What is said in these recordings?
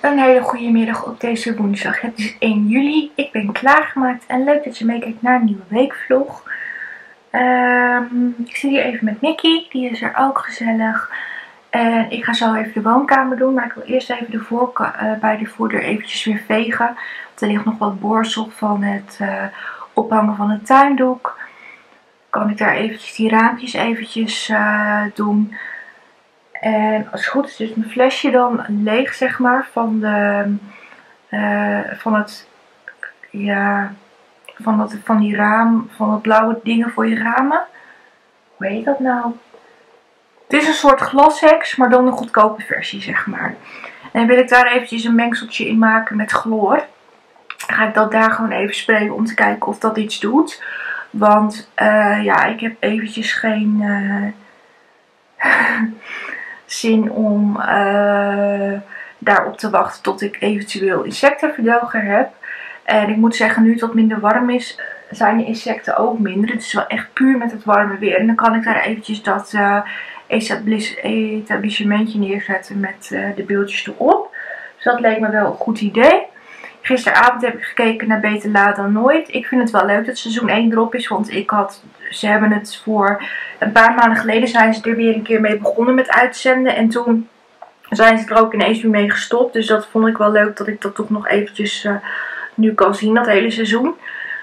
Een hele goede middag op deze woensdag. Het is 1 juli. Ik ben klaargemaakt en leuk dat je meekijkt naar een nieuwe weekvlog. Ik zit hier even met Nicky. Die is er ook gezellig. En ik ga zo even de woonkamer doen. Maar ik wil eerst even bij de voordeur eventjes weer vegen. Want er ligt nog wat borstel van het ophangen van het tuindoek. Kan ik daar eventjes die raampjes eventjes doen. En als het goed is, is mijn flesje dan leeg, zeg maar, van het blauwe dingen voor je ramen. Hoe heet dat nou? Het is een soort glasheks, maar dan een goedkope versie, zeg maar. En dan wil ik daar eventjes een mengseltje in maken met chloor. Dan ga ik dat daar gewoon even sprayen om te kijken of dat iets doet. Want ja, ik heb eventjes geen zin om daarop te wachten tot ik eventueel insectenverdelger heb. En ik moet zeggen, nu het wat minder warm is, zijn de insecten ook minder. Het is wel echt puur met het warme weer. En dan kan ik daar eventjes dat etablissementje neerzetten met de beeldjes erop. Dus dat leek me wel een goed idee. Gisteravond heb ik gekeken naar Beter Laat dan Nooit. Ik vind het wel leuk dat seizoen 1 erop is. Want ze hebben het voor een paar maanden geleden zijn ze er weer een keer mee begonnen met uitzenden. En toen zijn ze er ook ineens weer mee gestopt. Dus dat vond ik wel leuk dat ik dat toch nog eventjes nu kan zien, dat hele seizoen.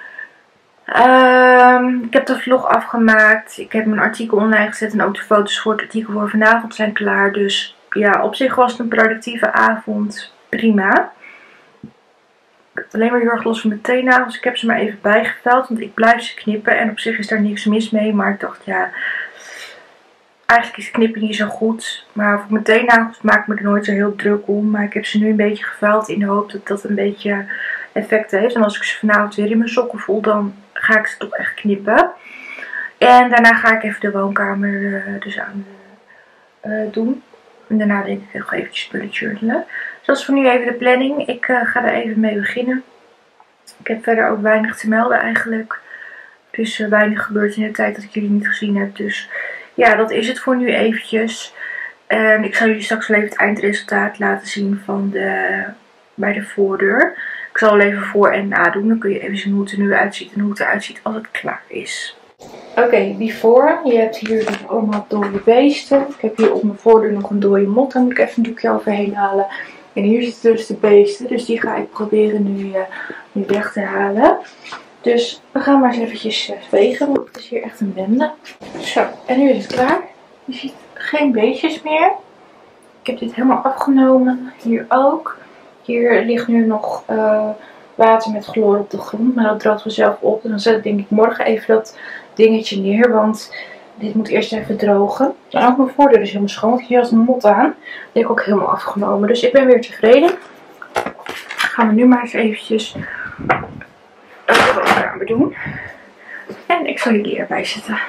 Ik heb de vlog afgemaakt. Ik heb mijn artikel online gezet. En ook de foto's voor het artikel voor vanavond zijn klaar. Dus ja, op zich was het een productieve avond. Prima. Ik heb alleen maar heel erg los van mijn teennagels. Ik heb ze maar even bijgeveld. Want ik blijf ze knippen. En op zich is daar niks mis mee. Maar ik dacht, ja, eigenlijk is knippen niet zo goed. Maar voor mijn teennagels maak ik me er nooit zo heel druk om. Maar ik heb ze nu een beetje geveld in de hoop dat dat een beetje effect heeft. En als ik ze vanavond weer in mijn sokken voel, dan ga ik ze toch echt knippen. En daarna ga ik even de woonkamer dus aan doen. En daarna denk ik nog eventjes spullen journalen. Dus dat is voor nu even de planning. Ik ga er even mee beginnen. Ik heb verder ook weinig te melden eigenlijk. Dus weinig gebeurd in de tijd dat ik jullie niet gezien heb. Dus ja, dat is het voor nu eventjes. En ik zal jullie straks wel even het eindresultaat laten zien van bij de voordeur. Ik zal wel even voor en na doen. Dan kun je even zien hoe het er nu uitziet en hoe het eruit ziet als het klaar is. Oké, before. Je hebt hier dus allemaal dode beesten. Ik heb hier op mijn voordeur nog een dode mot. Daar moet ik even een doekje overheen halen. En hier zitten dus de beesten. Dus die ga ik proberen nu weg te halen. Dus we gaan maar eens eventjes vegen. Want het is hier echt een bende. Zo, en nu is het klaar. Je ziet geen beestjes meer. Ik heb dit helemaal afgenomen. Hier ook. Hier ligt nu nog water met chloor op de grond. Maar dat droogt vanzelf op. En dan zet ik denk ik morgen even dat dingetje neer. Want dit moet eerst even drogen. En ook mijn voordeur is helemaal schoon. Want hier had een mot aan. Die heb ik ook helemaal afgenomen. Dus ik ben weer tevreden. Gaan we nu maar eens eventjes de woonkamer doen. En ik zal jullie erbij zetten.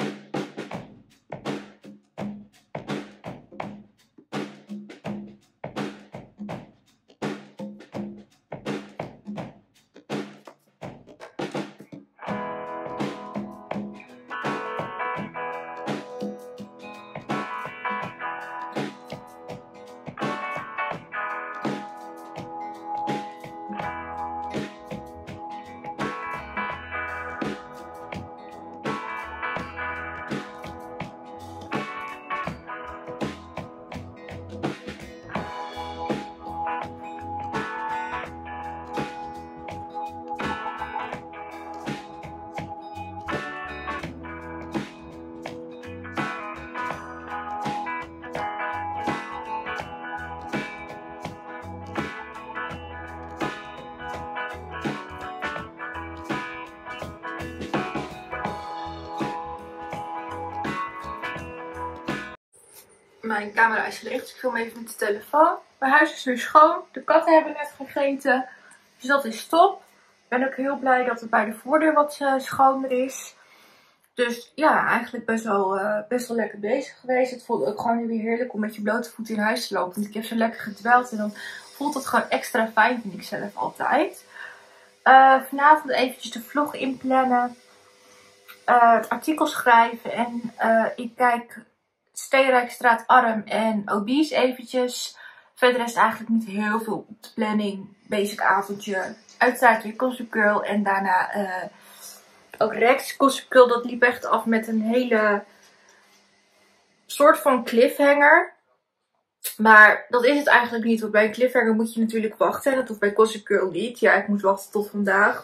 Mijn camera is leeg, dus ik film even met de telefoon. Mijn huis is weer schoon. De katten hebben net gegeten. Dus dat is top. Ik ben ook heel blij dat het bij de voordeur wat schoner is. Dus ja, eigenlijk best wel lekker bezig geweest. Het voelt ook gewoon weer heerlijk om met je blote voeten in huis te lopen. Want ik heb zo lekker gedweld en dan voelt het gewoon extra fijn, vind ik zelf altijd. Vanavond eventjes de vlog inplannen. Het artikel schrijven en ik kijk Steenrijkstraat Arm en Obese eventjes Verder is het eigenlijk niet heel veel op de planning. Basic avondje. Uiteraard weer Gossip Girl. En daarna ook Rex. Gossip Girl, dat liep echt af met een hele soort van cliffhanger. Maar dat is het eigenlijk niet. Want bij een cliffhanger moet je natuurlijk wachten. En dat hoeft bij Gossip Girl niet. Ja, ik moet wachten tot vandaag.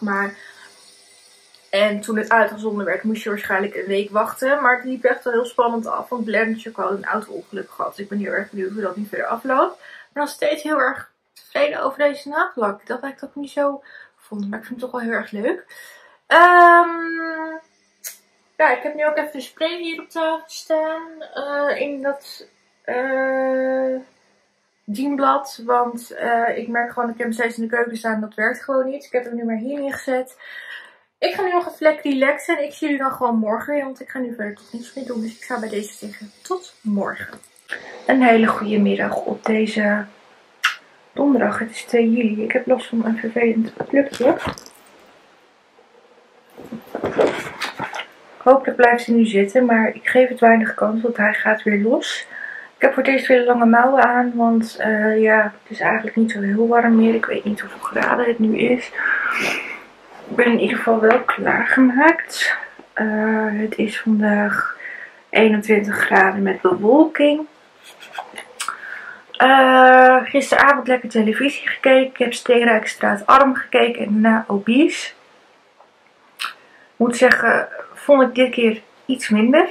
En toen het uitgezonden werd, moest je waarschijnlijk een week wachten. Maar het liep echt wel heel spannend af. Want Blair natuurlijk al een auto-ongeluk gehad. Dus ik ben heel erg benieuwd hoe dat nu verder afloopt. Maar nog steeds heel erg tevreden over deze nagellak. Dat had ik toch niet zo gevonden. Maar ik vind het toch wel heel erg leuk. Ja, ik heb nu ook even de spray hier op tafel staan. In dat dienblad. Want ik merk gewoon, ik heb hem steeds in de keuken staan. Dat werkt gewoon niet. Ik heb hem nu maar hier neergezet. Ik ga nu nog even lekker relaxen. En ik zie jullie dan gewoon morgen weer. Want ik ga nu verder tot niets meer doen. Dus ik ga bij deze zeggen tot morgen. Een hele goede middag op deze donderdag. Het is 2 juli. Ik heb last van een vervelend plukje. Hopelijk blijft hij nu zitten. Maar ik geef het weinig kans. Want hij gaat weer los. Ik heb voor deze hele lange mouwen aan. Want ja, het is eigenlijk niet zo heel warm meer. Ik weet niet hoeveel graden het nu is. Ik ben in ieder geval wel klaargemaakt. Het is vandaag 21 graden met bewolking. Gisteravond lekker televisie gekeken. Ik heb Steenrijkstraat Arm gekeken en daarna Obese. Moet zeggen, vond ik dit keer iets minder.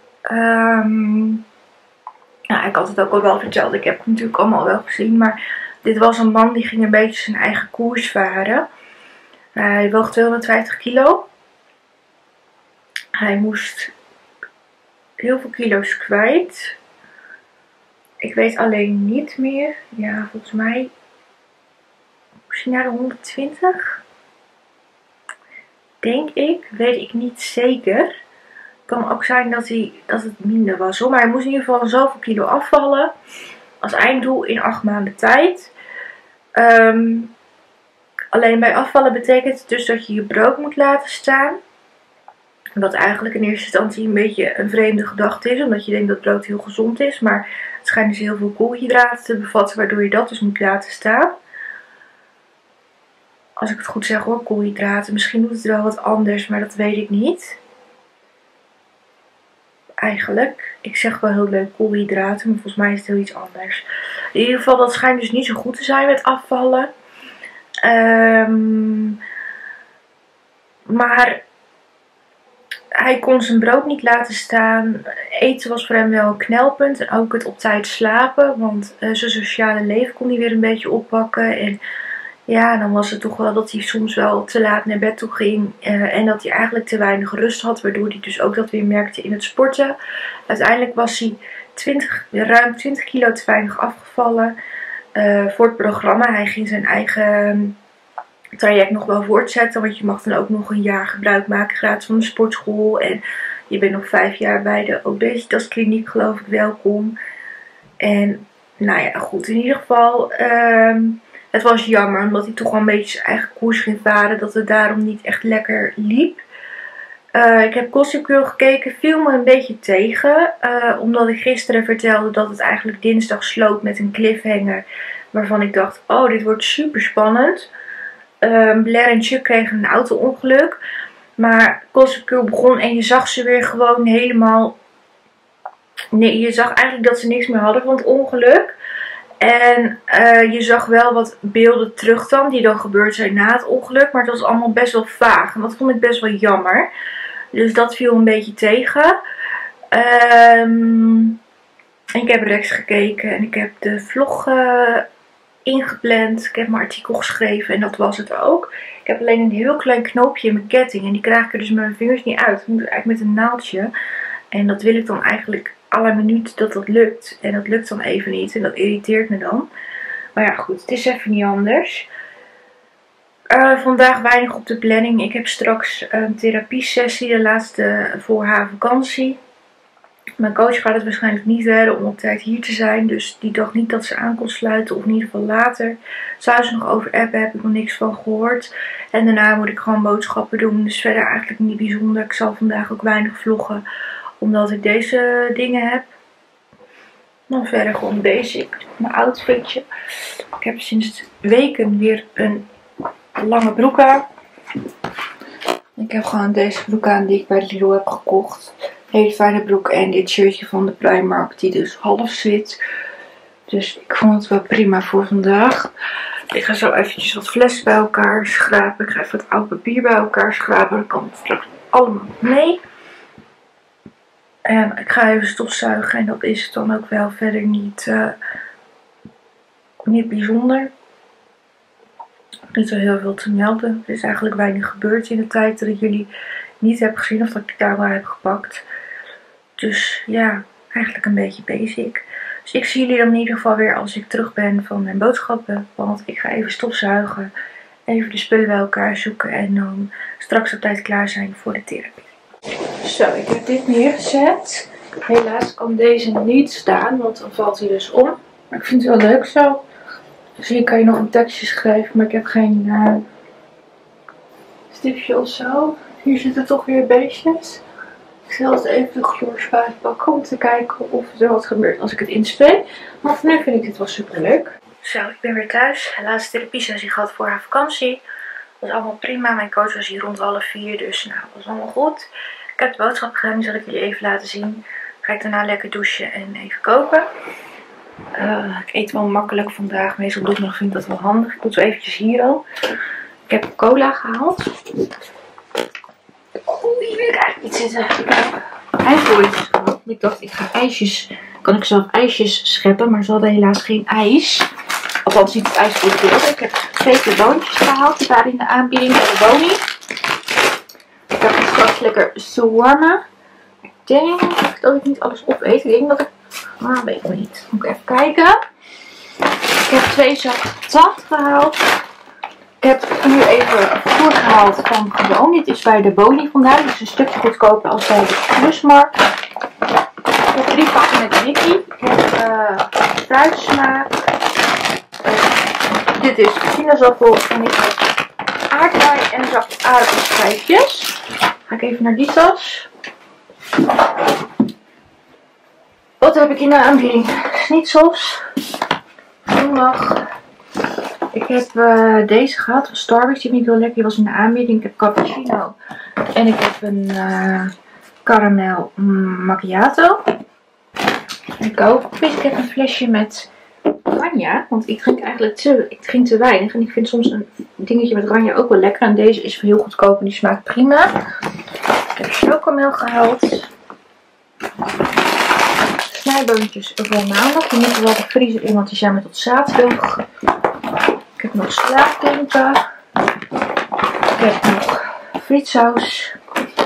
Nou, ik had het ook al wel verteld. Ik heb het natuurlijk allemaal wel gezien. Maar dit was een man die ging een beetje zijn eigen koers varen. Hij woog 250 kilo. Hij moest heel veel kilo's kwijt. Ik weet alleen niet meer. Ja, volgens mij moest hij naar de 120. Denk ik. Weet ik niet zeker. Het kan ook zijn dat het minder was hoor. Maar hij moest in ieder geval zoveel kilo afvallen. Als einddoel in 8 maanden tijd. Alleen bij afvallen betekent het dus dat je je brood moet laten staan. Wat eigenlijk in eerste instantie een beetje een vreemde gedachte is. Omdat je denkt dat brood heel gezond is. Maar het schijnt dus heel veel koolhydraten te bevatten. Waardoor je dat dus moet laten staan. Als ik het goed zeg hoor, koolhydraten. Misschien doet het wel wat anders, maar dat weet ik niet. Eigenlijk. Ik zeg wel heel leuk koolhydraten, maar volgens mij is het heel iets anders. In ieder geval, dat schijnt dus niet zo goed te zijn met afvallen. Maar hij kon zijn brood niet laten staan. Eten was voor hem wel een knelpunt. En ook het op tijd slapen. Want zijn sociale leven kon hij weer een beetje oppakken. En ja, dan was het toch wel dat hij soms wel te laat naar bed toe ging. En dat hij eigenlijk te weinig rust had. Waardoor hij dus ook dat weer merkte in het sporten. Uiteindelijk was hij ruim 20 kilo te weinig afgevallen. Voor het programma. Hij ging zijn eigen traject nog wel voortzetten. Want je mag dan ook nog een jaar gebruik maken gratis van de sportschool. En je bent nog 5 jaar bij de obesitaskliniek geloof ik welkom. En nou ja goed, in ieder geval het was jammer omdat hij toch wel een beetje zijn eigen koers ging varen. Dat het daarom niet echt lekker liep. Ik heb Gossip Girl gekeken, viel me een beetje tegen. Omdat ik gisteren vertelde dat het eigenlijk dinsdag sloot met een cliffhanger. Waarvan ik dacht, oh dit wordt super spannend. Blair en Chuck kregen een auto-ongeluk. Maar Gossip Girl begon en je zag ze weer gewoon helemaal... Nee, je zag eigenlijk dat ze niks meer hadden van het ongeluk. En je zag wel wat beelden terug dan, die dan gebeurd zijn na het ongeluk. Maar het was allemaal best wel vaag. En dat vond ik best wel jammer. Dus dat viel een beetje tegen. Ik heb Rex gekeken en ik heb de vlog ingepland. Ik heb mijn artikel geschreven en dat was het ook. Ik heb alleen een heel klein knoopje in mijn ketting. En die krijg ik er dus met mijn vingers niet uit. Ik moet eigenlijk met een naaldje. En dat wil ik dan eigenlijk à la minuut dat dat lukt. En dat lukt dan even niet. En dat irriteert me dan. Maar ja goed, het is even niet anders. Vandaag weinig op de planning. Ik heb straks een therapiesessie. De laatste voor haar vakantie. Mijn coach gaat het waarschijnlijk niet redden om op tijd hier te zijn. Dus die dacht niet dat ze aan kon sluiten. Of in ieder geval later. Zou ze nog over appen, heb ik nog niks van gehoord. En daarna moet ik gewoon boodschappen doen. Dus verder eigenlijk niet bijzonder. Ik zal vandaag ook weinig vloggen. Omdat ik deze dingen heb. Dan verder gewoon basic. Mijn outfitje. Ik heb sinds weken weer een lange broek aan. Ik heb gewoon deze broek aan die ik bij de Lidl heb gekocht. Hele fijne broek en dit shirtje van de Primark die dus half zit. Dus ik vond het wel prima voor vandaag. Ik ga zo eventjes wat flessen bij elkaar schrapen. Ik ga even wat oud papier bij elkaar schrapen. Dat kan straks allemaal mee. En ik ga even stofzuigen en dat is het dan ook wel verder niet bijzonder. Niet zo heel veel te melden. Er is eigenlijk weinig gebeurd in de tijd dat ik jullie niet heb gezien of dat ik daar wel heb gepakt. Dus ja, eigenlijk een beetje basic. Dus ik zie jullie dan in ieder geval weer als ik terug ben van mijn boodschappen. Want ik ga even stofzuigen, even de spullen bij elkaar zoeken en dan straks op tijd klaar zijn voor de therapie. Zo, ik heb dit neergezet. Helaas kan deze niet staan, want dan valt hij dus om. Maar ik vind het wel leuk zo. Dus hier kan je nog een tekstje schrijven, maar ik heb geen stipje of zo. Hier zitten toch weer beestjes. Ik zal het even de chlorspaat pakken om te kijken of er wat gebeurt als ik het inspreek. Maar voor nu vind ik dit wel super leuk. Zo, ik ben weer thuis. De laatste therapiesessie gehad voor haar vakantie. Dat was allemaal prima. Mijn coach was hier rond 3:30, dus nou, dat was allemaal goed. Ik heb de boodschap gedaan, die zal ik jullie even laten zien. Ga ik daarna lekker douchen en even koken. Ik eet wel makkelijk vandaag. Meestal op donderdag vind ik dat wel handig. Ik doe het zo eventjes hier al. Ik heb cola gehaald. Oeh, hier wil ik eigenlijk niet zitten. Ik heb ijsbolletjes gehaald. Ik dacht, ik ga ijsjes. Kan ik zelf ijsjes scheppen, maar ze hadden helaas geen ijs. Althans niet het ijsbolletje. Ik heb 2 boontjes gehaald. Die waren in de aanbieding bij de Boni. Ik heb straks lekker shawarma. Ik denk dat ik niet alles opeet. Ik denk dat ik... Ah, weet ik niet. Moet ik even kijken. Ik heb 2 zakken patat gehaald. Ik heb nu even voer gehaald van gewoon. Dit is bij de Boni vandaan. Dus een stukje goedkoper als bij de Plusmarkt. Ik heb 3 pakken met Ricky. Ik heb fruitsmaak. Dit is sinaasappel. En ik heb aardbei en een zak aardappelschijfjes. Ga ik even naar die tas. Wat heb ik in de aanbieding? Schnitzels. Zondag. Ik heb deze gehad van Starbucks. Die vind ik heel lekker. Die was in de aanbieding. Ik heb cappuccino. En ik heb een caramel macchiato. Ik ook. Ik heb een flesje met ranja. Want ik drink eigenlijk te weinig. En ik vind soms een dingetje met ranja ook wel lekker. En deze is heel goedkoop en die smaakt prima. Ik heb chocomel gehaald. Snijboontjes voor maandag. Die moeten wel de vriezer in, want die zijn met tot zaterdag. Ik heb nog slaapdinken. Ik heb nog frietsaus.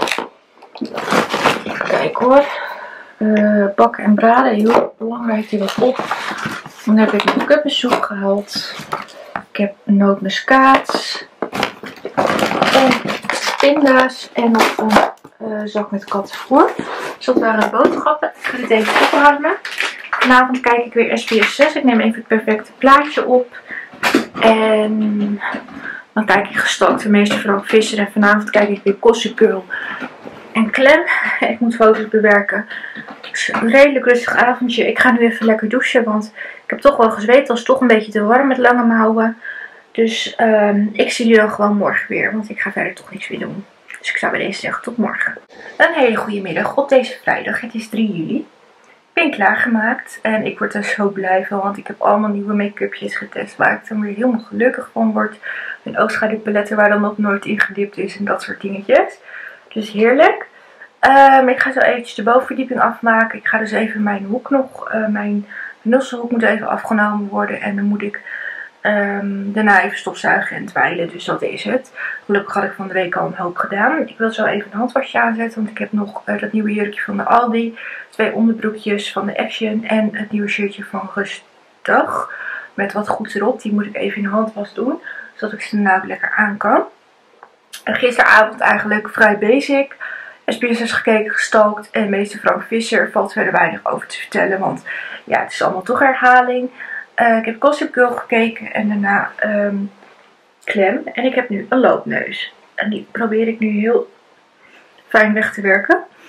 Even kijken hoor. Bakken en braden. Heel belangrijk, die wat op. Dan heb ik nog kuppensoep gehaald. Ik heb nootmuskaat. En pinda's. En nog een zak met kattenvoer. Dus dat waren de boodschappen. Ik ga dit even opruimen. Vanavond kijk ik weer SBS 6. Ik neem even het perfecte plaatje op. En dan kijk ik Gestalkte Meester Frank Visser. En vanavond kijk ik weer Gossip Girl en Clem. Ik moet foto's bewerken. Het is een redelijk rustig avondje. Ik ga nu even lekker douchen. Want ik heb toch wel gezweet. Het was toch een beetje te warm met lange mouwen. Dus ik zie jullie dan gewoon morgen weer. Want ik ga verder toch niks meer doen. Dus ik zou bij deze zeggen tot morgen. Een hele goede middag op deze vrijdag. Het is 3 juli. Ik ben klaargemaakt en ik word er zo blij van, want ik heb allemaal nieuwe make-upjes getest waar ik dan weer helemaal gelukkig van word. Een oogschaduwpaletten waar dan nog nooit in gedipt is en dat soort dingetjes. Dus heerlijk. Ik ga zo eventjes de bovenverdieping afmaken. Ik ga dus even mijn hoek nog, mijn nusselhoek moet even afgenomen worden en dan moet ik daarna even stofzuigen en dweilen, dus dat is het. Gelukkig had ik van de week al een hoop gedaan. Ik wil zo even een handwasje aanzetten, want ik heb nog dat nieuwe jurkje van de Aldi. 2 onderbroekjes van de Action en het nieuwe shirtje van Rustig. Met wat goed erop. Die moet ik even in de handwas doen, zodat ik ze daarna ook lekker aan kan. En gisteravond eigenlijk vrij basic. SBS gekeken, gestalkt en meester Frank Visser. Valt verder weinig over te vertellen, want ja, het is allemaal toch herhaling. Ik heb Gossip Girl gekeken en daarna Clem. En ik heb nu een loopneus. En die probeer ik nu heel fijn weg te werken.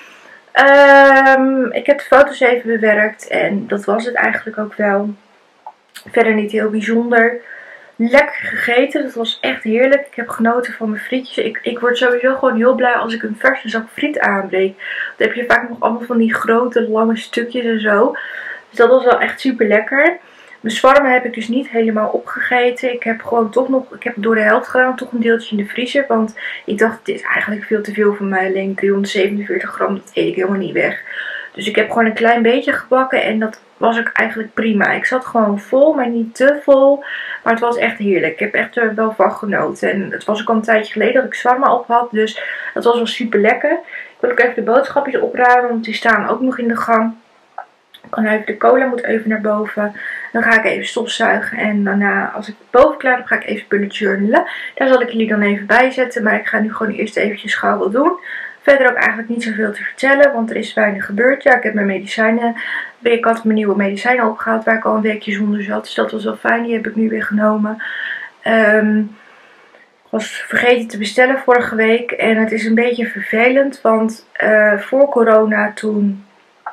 Ik heb de foto's even bewerkt en dat was het eigenlijk ook wel. Verder niet heel bijzonder. Lekker gegeten, dat was echt heerlijk. Ik heb genoten van mijn frietjes. Ik word sowieso gewoon heel blij als ik een verse zak friet aanbreek. Dan heb je vaak nog allemaal van die grote lange stukjes en zo. Dus dat was wel echt super lekker. Mijn shawarma heb ik dus niet helemaal opgegeten. Ik heb gewoon toch nog, ik heb het door de helft gedaan, toch een deeltje in de vriezer. Want ik dacht, dit is eigenlijk veel te veel voor mij. Alleen 347 gram, dat eet ik helemaal niet weg. Dus ik heb gewoon een klein beetje gebakken en dat was ook eigenlijk prima. Ik zat gewoon vol, maar niet te vol. Maar het was echt heerlijk. Ik heb echt er wel van genoten. En het was ook al een tijdje geleden dat ik shawarma op had. Dus dat was wel super lekker. Ik wil ook even de boodschapjes opruimen, want die staan ook nog in de gang. Ik kan even de cola moet even naar boven. Dan ga ik even stofzuigen. En daarna, als ik boven klaar heb, ga ik even bullet journalen. Daar zal ik jullie dan even bij zetten. Maar ik ga nu gewoon eerst eventjes gauw wat doen. Verder ook eigenlijk niet zoveel te vertellen, want er is weinig gebeurd. Ja, ik heb mijn medicijnen, ik had mijn nieuwe medicijnen opgehaald waar ik al een weekje zonder zat. Dus dat was wel fijn, die heb ik nu weer genomen. Ik was vergeten te bestellen vorige week en het is een beetje vervelend, want voor corona toen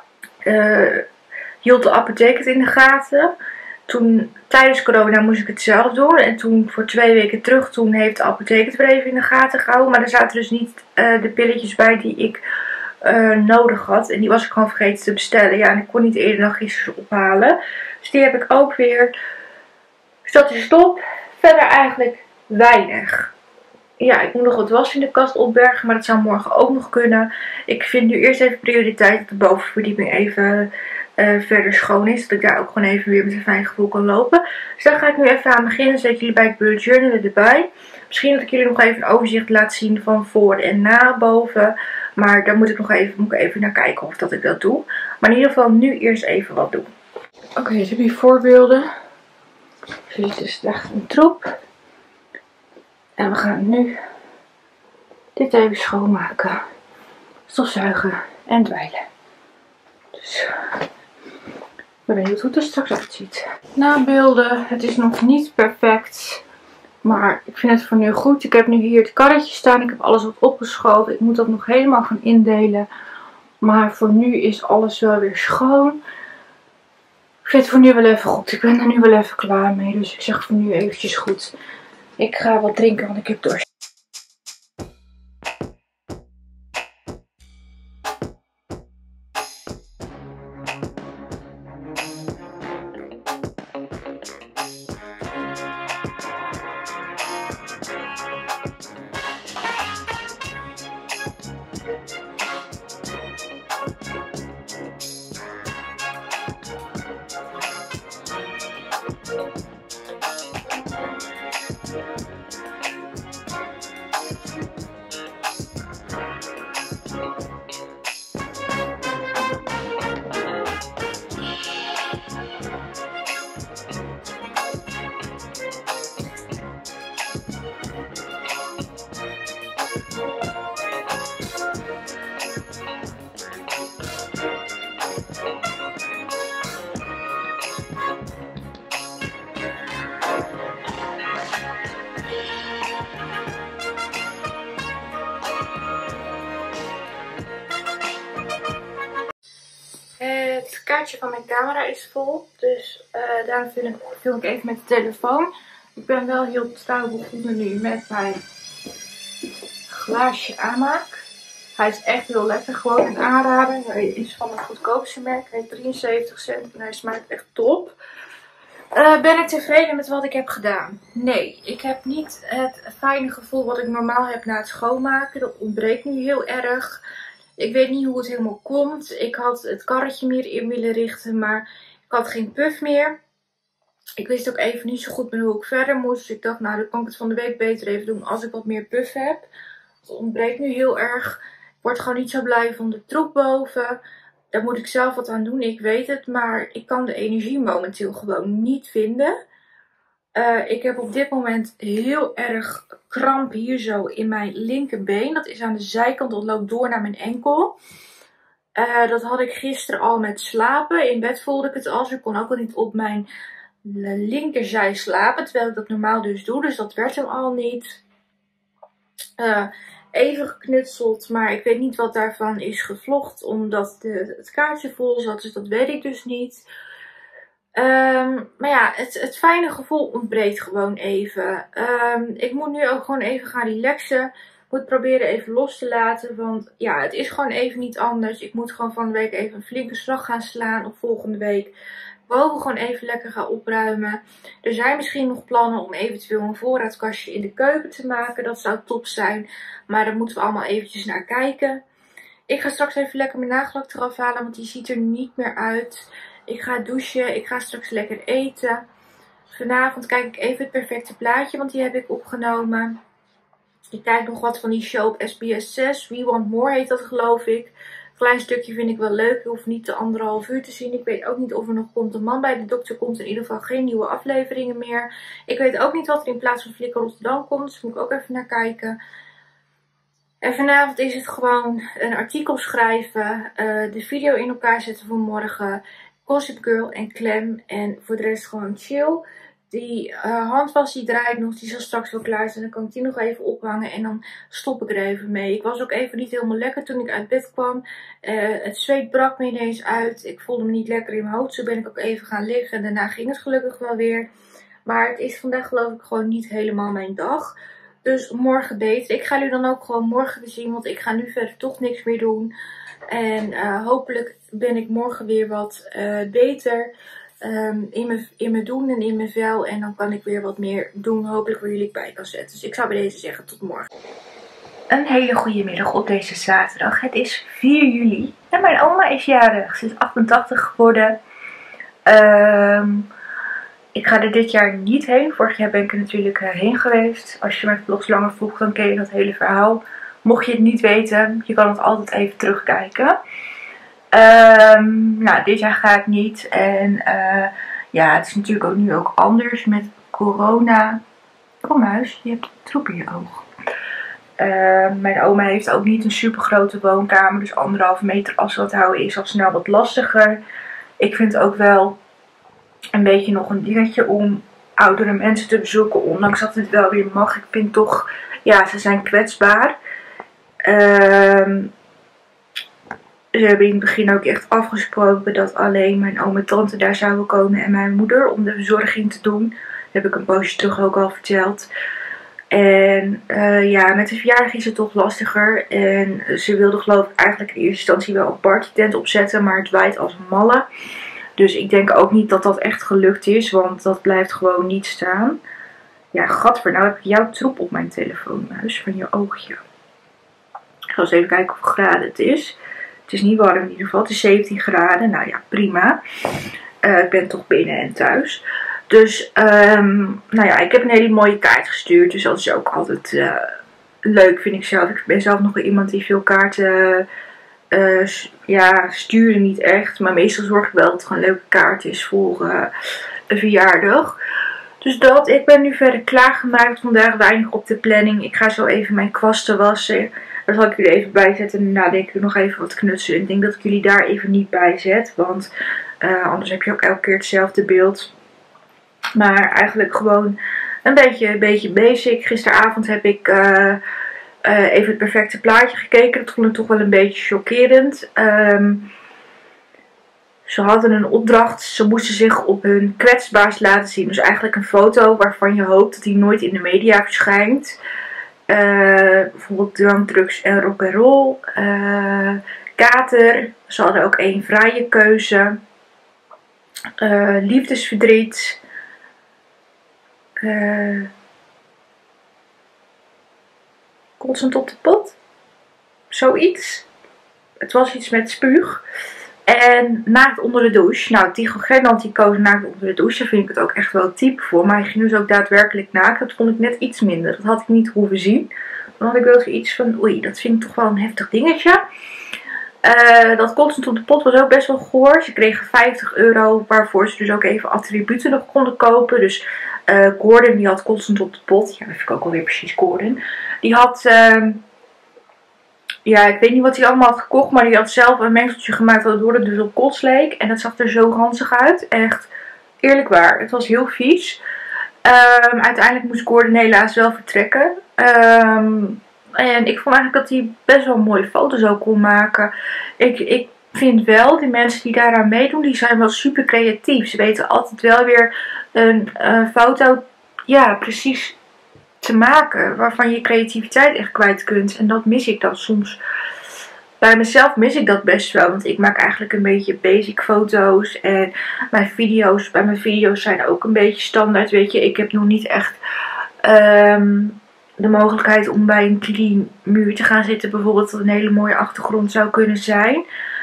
hield de apotheek het in de gaten. Toen, tijdens corona moest ik het zelf doen. En toen voor 2 weken terug, toen heeft de apotheek het weer even in de gaten gehouden. Maar er zaten dus niet de pilletjes bij die ik nodig had. En die was ik gewoon vergeten te bestellen. Ja, en ik kon niet eerder dan gisteren ophalen. Dus die heb ik ook weer. Dus dat is top. Verder eigenlijk weinig. Ja, ik moet nog wat was in de kast opbergen, maar dat zou morgen ook nog kunnen. Ik vind nu eerst even prioriteit dat de bovenverdieping even verder schoon is. Dat ik daar ook gewoon even weer met een fijn gevoel kan lopen. Dus daar ga ik nu even aan beginnen. Zet jullie bij het bullet journalen erbij. Misschien dat ik jullie nog even een overzicht laat zien van voor en na boven. Maar daar moet ik even naar kijken of dat ik dat doe. Maar in ieder geval nu eerst even wat doen. Oké, dus heb je voorbeelden. Dit is echt een troep. En we gaan nu dit even schoonmaken, stofzuigen en dweilen. Dus ik ben benieuwd hoe het er straks uitziet. Nabeelden, het is nog niet perfect, maar ik vind het voor nu goed. Ik heb nu hier het karretje staan, ik heb alles wat opgeschoven. Ik moet dat nog helemaal gaan indelen, maar voor nu is alles wel weer schoon. Ik vind het voor nu wel even goed. Ik ben er nu wel even klaar mee, dus ik zeg voor nu eventjes goed. Ik ga wat drinken, want ik heb dorst. Het kaartje van mijn camera is vol, dus daarom film ik even met de telefoon. Ik ben wel heel trouw begonnen nu met mijn glaasje aanmaak. Hij is echt heel lekker, gewoon een aanrader. Hij is van het goedkoopste merk, hij heeft 73 cent en hij smaakt echt top. Ben ik tevreden met wat ik heb gedaan? Nee, ik heb niet het fijne gevoel wat ik normaal heb na het schoonmaken. Dat ontbreekt nu heel erg. Ik weet niet hoe het helemaal komt. Ik had het karretje meer in willen richten, maar ik had geen puff meer. Ik wist ook even niet zo goed hoe ik verder moest. Dus ik dacht, nou dan kan ik het van de week beter even doen als ik wat meer puff heb. Het ontbreekt nu heel erg. Ik word gewoon niet zo blij van de troep boven. Daar moet ik zelf wat aan doen, ik weet het. Maar ik kan de energie momenteel gewoon niet vinden. Ik heb op dit moment heel erg kramp hier zo in mijn linkerbeen. Dat is aan de zijkant, dat loopt door naar mijn enkel. Dat had ik gisteren al met slapen. In bed voelde ik het al. Ik kon ook al niet op mijn linkerzij slapen. Terwijl ik dat normaal dus doe. Dus dat werd hem al niet. even geknutseld, maar ik weet niet wat daarvan is gevlogd, omdat het kaartje vol zat, dus dat weet ik dus niet. Maar ja, het fijne gevoel ontbreekt gewoon even. Ik moet nu ook gewoon even gaan relaxen. Ik moet proberen even los te laten, want ja, het is gewoon even niet anders. Ik moet gewoon van de week even een flinke slag gaan slaan op volgende week. Boven gewoon even lekker gaan opruimen. Er zijn misschien nog plannen om eventueel een voorraadkastje in de keuken te maken. Dat zou top zijn, maar daar moeten we allemaal eventjes naar kijken. Ik ga straks even lekker mijn nagellak eraf halen, want die ziet er niet meer uit. Ik ga douchen, ik ga straks lekker eten. Vanavond kijk ik even het perfecte plaatje, want die heb ik opgenomen. Ik kijk nog wat van die show op SBS 6. We Want More heet dat, geloof ik. Klein stukje vind ik wel leuk. Je hoeft niet de 1,5 uur te zien. Ik weet ook niet of er nog Komt een Man bij de dokter komt. In ieder geval geen nieuwe afleveringen meer. Ik weet ook niet wat er in plaats van Flikker Rotterdam komt. Dus moet ik ook even naar kijken. En vanavond is het gewoon een artikel schrijven. De video in elkaar zetten voor morgen. Gossip Girl en Clem. En voor de rest gewoon chill. Die handwas die draait nog. Die zal straks wel klaar zijn. Dan kan ik die nog even ophangen. En dan stop ik er even mee. Ik was ook even niet helemaal lekker toen ik uit bed kwam. Het zweet brak me ineens uit. Ik voelde me niet lekker in mijn hoofd. Zo ben ik ook even gaan liggen. En daarna ging het gelukkig wel weer. Maar het is vandaag geloof ik gewoon niet helemaal mijn dag. Dus morgen beter. Ik ga jullie dan ook gewoon morgen weer zien. Want ik ga nu verder toch niks meer doen. En hopelijk ben ik morgen weer wat beter. In mijn doen en in mijn vel. En dan kan ik weer wat meer doen. Hopelijk waar jullie bij kan zetten. Dus ik zou bij deze zeggen tot morgen. Een hele goede middag op deze zaterdag. Het is 4 juli. En mijn oma is jarig. Ze is 88 geworden. Ik ga er dit jaar niet heen. Vorig jaar ben ik er natuurlijk heen geweest. Als je mijn vlogs langer volgt, dan ken je dat hele verhaal. Mocht je het niet weten, je kan het altijd even terugkijken. Nou, dit jaar ga ik niet. En ja, het is natuurlijk ook nu ook anders met corona. Kom huis, je hebt troep in je oog. Mijn oma heeft ook niet een super grote woonkamer. Dus 1,5 meter afstand houden is al snel wat lastiger. Ik vind het ook wel een beetje nog een dingetje om oudere mensen te bezoeken. Ondanks dat het wel weer mag. Ik vind toch, ja, ze zijn kwetsbaar. Ze hebben in het begin ook echt afgesproken dat alleen mijn oom en tante daar zouden komen en mijn moeder om de verzorging te doen. Dat heb ik een poosje terug ook al verteld. En ja, met de verjaardag is het toch lastiger. En ze wilde geloof ik eigenlijk in eerste instantie wel een partytent opzetten, maar het waait als een malle. Dus ik denk ook niet dat dat echt gelukt is, want dat blijft gewoon niet staan. Ja, gadver, nou heb ik jouw troep op mijn telefoonmuis van je oogje. Ik ga eens even kijken hoeveel graden het is. Het is niet warm in ieder geval. Het is 17 graden. Nou ja, prima. Ik ben toch binnen en thuis. Dus, nou ja, ik heb een hele mooie kaart gestuurd. Dus dat is ook altijd leuk, vind ik zelf. Ik ben zelf nog wel iemand die veel kaarten ja, sturen niet echt. Maar meestal zorg ik wel dat het gewoon een leuke kaart is voor een verjaardag. Dus dat, ik ben nu verder klaargemaakt. Vandaag weinig op de planning. Ik ga zo even mijn kwasten wassen. Daar zal ik jullie even bij zetten. En daarna denk ik nog even wat knutselen. Ik denk dat ik jullie daar even niet bij zet. Want anders heb je ook elke keer hetzelfde beeld. Maar eigenlijk gewoon een beetje basic. Gisteravond heb ik even het perfecte plaatje gekeken. Dat vond ik toch wel een beetje chockerend. Ze hadden een opdracht. Ze moesten zich op hun kwetsbaarst laten zien. Dus eigenlijk een foto waarvan je hoopt dat die nooit in de media verschijnt. Bijvoorbeeld drank, drugs en rock'n'roll. Kater. Ze hadden ook 1 vrije keuze. Liefdesverdriet. Kotsend op de pot. Zoiets. Het was iets met spuug. En naakt onder de douche. Nou, Tycho Gernand die koos naakt onder de douche. Daar vind ik het ook echt wel type voor. Maar hij ging dus ook daadwerkelijk naakt. Dat vond ik net iets minder. Dat had ik niet hoeven zien. Dan had ik wel zoiets van, oei, dat vind ik toch wel een heftig dingetje. Dat kotsend op de pot was ook best wel goor. Ze kregen €50, waarvoor ze dus ook even attributen nog konden kopen. Dus Gordon die had kotsend op de pot. Ja, dat vind ik ook alweer precies Gordon. Die had, ja, ik weet niet wat hij allemaal had gekocht. Maar die had zelf een mengseltje gemaakt waardoor het dus op kots leek. En dat zag er zo ranzig uit. Echt, eerlijk waar. Het was heel vies. Uiteindelijk moest Gordon helaas wel vertrekken. En ik vond eigenlijk dat hij best wel mooie foto's ook kon maken. Ik vind wel, die mensen die daaraan meedoen, die zijn wel super creatief. Ze weten altijd wel weer een foto, ja, precies te maken. Waarvan je creativiteit echt kwijt kunt. En dat mis ik dan soms. Bij mezelf mis ik dat best wel. Want ik maak eigenlijk een beetje basic foto's. En bij mijn video's zijn ook een beetje standaard. Weet je, ik heb nog niet echt de mogelijkheid om bij een clean muur te gaan zitten. Bijvoorbeeld dat een hele mooie achtergrond zou kunnen zijn.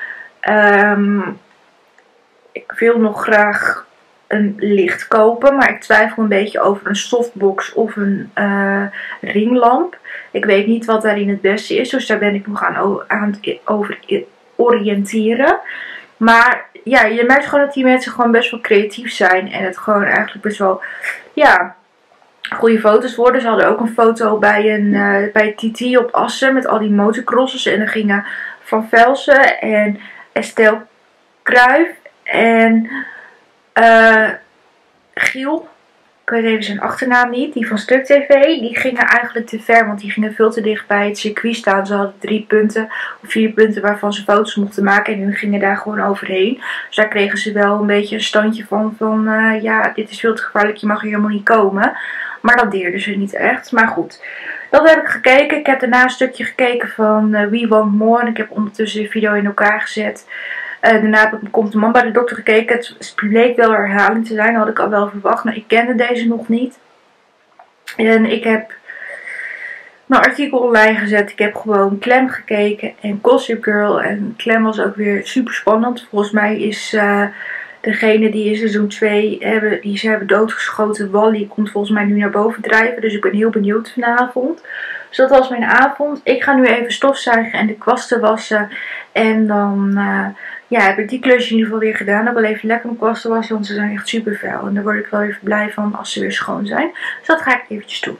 Ik wil nog graag een licht kopen. Maar ik twijfel een beetje over een softbox of een ringlamp. Ik weet niet wat daarin het beste is. Dus daar ben ik nog aan het over oriënteren. Maar ja, je merkt gewoon dat die mensen gewoon best wel creatief zijn. En het gewoon eigenlijk best wel, ja, goede foto's worden. Ze hadden ook een foto bij TT op Assen met al die motocrossers. En er gingen Van Velsen en Estelle Kruijf en Giel, ik weet even zijn achternaam niet, die van Stuk TV, die gingen eigenlijk te ver, want die gingen veel te dicht bij het circuit staan. Ze hadden 3 punten of 4 punten waarvan ze foto's mochten maken en hun gingen daar gewoon overheen. Dus daar kregen ze wel een beetje een standje van ja, dit is veel te gevaarlijk, je mag hier helemaal niet komen. Maar dat deerden ze niet echt. Maar goed, dat heb ik gekeken. Ik heb daarna een stukje gekeken van We Want More. En ik heb ondertussen de video in elkaar gezet. Daarna heb ik Komt de Man bij de Dokter gekeken. Het bleek wel herhaling te zijn. Dat had ik al wel verwacht. Maar ik kende deze nog niet. En ik heb mijn artikel online gezet. Ik heb gewoon Clem gekeken en Gossip Girl. En Clem was ook weer super spannend. Volgens mij is degene die in seizoen 2 die ze hebben doodgeschoten, Wally, komt volgens mij nu naar boven drijven. Dus ik ben heel benieuwd vanavond. Dus dat was mijn avond. Ik ga nu even stofzuigen en de kwasten wassen. En dan ja, heb ik die klusje in ieder geval weer gedaan. Ik wil even lekker mijn kwasten wassen, want ze zijn echt super vuil. En daar word ik wel even blij van als ze weer schoon zijn. Dus dat ga ik eventjes doen.